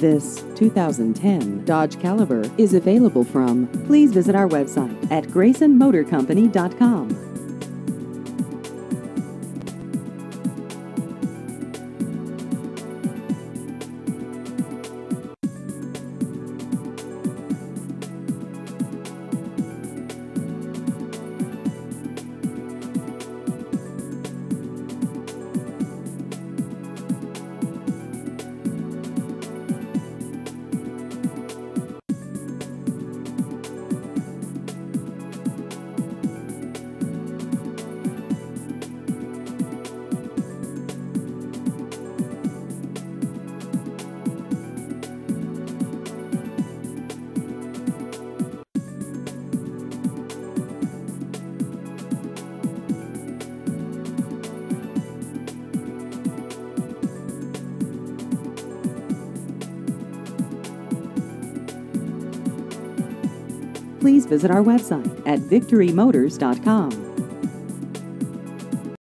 This 2010 Dodge Caliber is available from. Please visit our website at GraysonMotorCompany.com. Please visit our website at VictoryMotors.com.